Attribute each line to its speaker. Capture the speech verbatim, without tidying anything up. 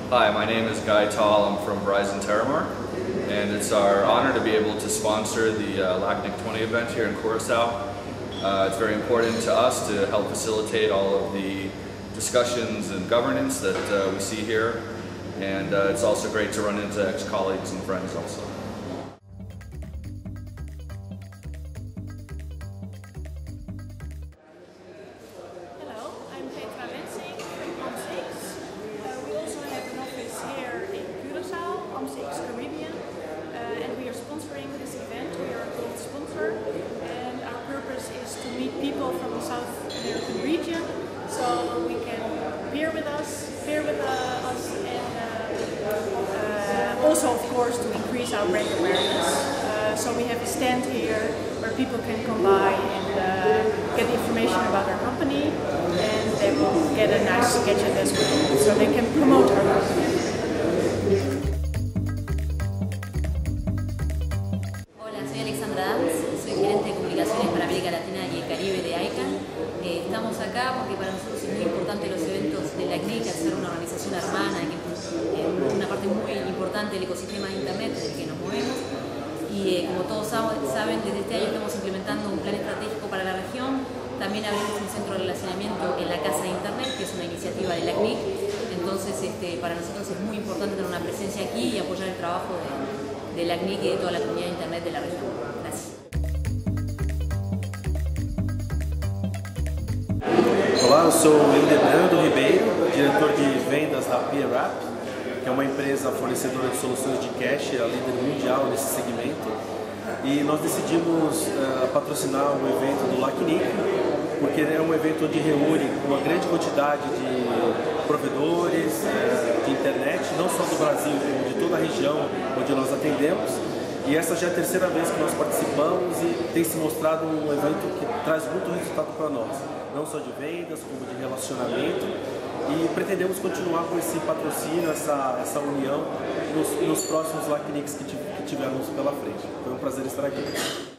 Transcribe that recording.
Speaker 1: Hi, my name is Guy Tall. I'm from Verizon Terramar, and it's our honor to be able to sponsor the uh, LACNIC twenty event here in Curaçao. Uh, it's very important to us to help facilitate all of the discussions and governance that uh, we see here, and uh, it's also great to run into ex-colleagues and friends also.
Speaker 2: Hello, I'm Petra Wensing from AMSIX. Uh, we also have an office here in Curaçao, AMSIX Caribbean, uh, and we are sponsoring this event. We are a gold sponsor, and our purpose is to meet people from the South American region, so we can beer with us, beer with uh, us, and uh, uh, also, of course, to increase our brand awareness. Uh, so we have a stand here where people can come by and uh, get information about our company, and they will get a nice gadget as well, so they can promote our company.
Speaker 3: Hola, soy Alexandra Dams, soy gerente de comunicaciones para América Latina y el Caribe de ICANN. Eh, estamos acá porque para nosotros es muy importante los eventos de LACNIC, al ser una organización hermana, que es eh, una parte muy importante del ecosistema de Internet en el que nos movemos. Y eh, como todos saben, desde este año estamos implementando un plan estratégico para la región. También abrimos un centro de relacionamiento en la Casa de Internet, que es una iniciativa de LACNIC. Entonces, este, para nosotros es muy importante tener una presencia aquí y apoyar el trabajo de, de LACNIC y de toda la comunidad de Internet de la región. Gracias.
Speaker 4: Olá, eu sou o Ildebrando Ribeiro, diretor de vendas da PeerApp, que é uma empresa fornecedora de soluções de cash, a líder mundial nesse segmento. E nós decidimos uh, patrocinar um evento do LACNIC, porque é um evento onde reúne uma grande quantidade de provedores uh, de internet, não só do Brasil, como de toda a região onde nós atendemos. E essa já é a terceira vez que nós participamos e tem se mostrado um evento que traz muito resultado para nós, não só de vendas, como de relacionamento. E pretendemos continuar com esse patrocínio, essa, essa união nos, nos próximos LACNICs que, que tivermos pela frente. Foi um prazer estar aqui.